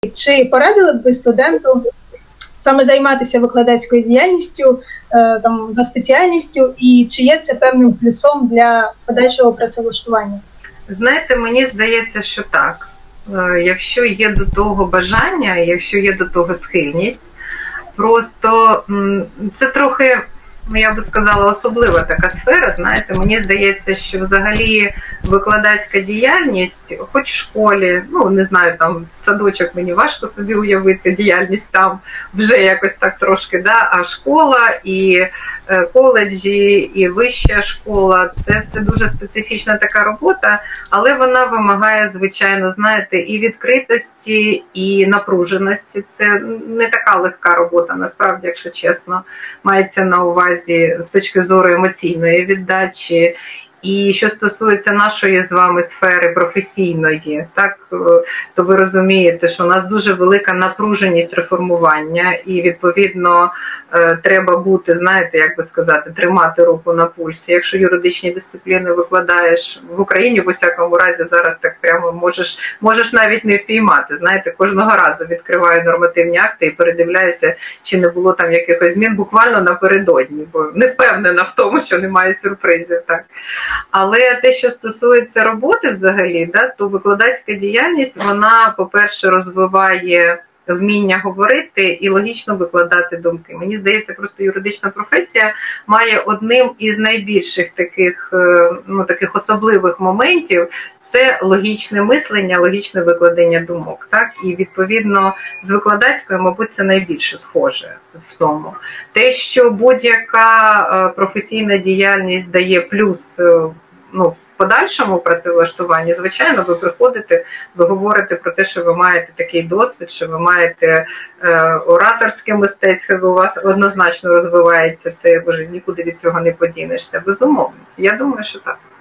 Чи порадили б ви студенту саме займатися викладацькою діяльністю там, за спеціальністю, і чи є це певним плюсом для подальшого працевлаштування? Знаєте, мені здається, що так. Якщо є до того бажання, якщо є до того схильність, просто це трохи, я би сказала, особлива така сфера, знаєте, мені здається, що взагалі викладацька діяльність, хоч в школі, ну, не знаю, там, садочок мені важко собі уявити, діяльність там вже якось так трошки, да, а школа і коледжі, і вища школа, це все дуже специфічна така робота, але вона вимагає, звичайно, знаєте, і відкритості, і напруженості. Це не така легка робота, насправді, якщо чесно, мається на увазі з точки зору емоційної віддачі. І що стосується нашої з вами сфери професійної, так, то ви розумієте, що у нас дуже велика напруженість реформування і, відповідно, треба бути, знаєте, як би сказати, тримати руку на пульсі. Якщо юридичні дисципліни викладаєш в Україні, в усякому разі, зараз так прямо можеш навіть не впіймати. Знаєте, кожного разу відкриваю нормативні акти і передивляюся, чи не було там якихось змін буквально напередодні, бо не впевнена в тому, що немає сюрпризів. Так. Але те, що стосується роботи взагалі, да, то викладацька діяльність, вона, по-перше, розвиває вміння говорити і логічно викладати думки. Мені здається, просто юридична професія має одним із найбільших таких особливих моментів – це логічне мислення, логічне викладення думок. Так? І, відповідно, з викладацькою, мабуть, це найбільше схоже в тому. Те, що будь-яка професійна діяльність дає плюс, в подальшому працевлаштуванні, звичайно, ви приходите, ви говорите про те, що ви маєте такий досвід, що ви маєте ораторське мистецтво, у вас однозначно розвивається це, ви ж нікуди від цього не подінешся. Безумовно. Я думаю, що так.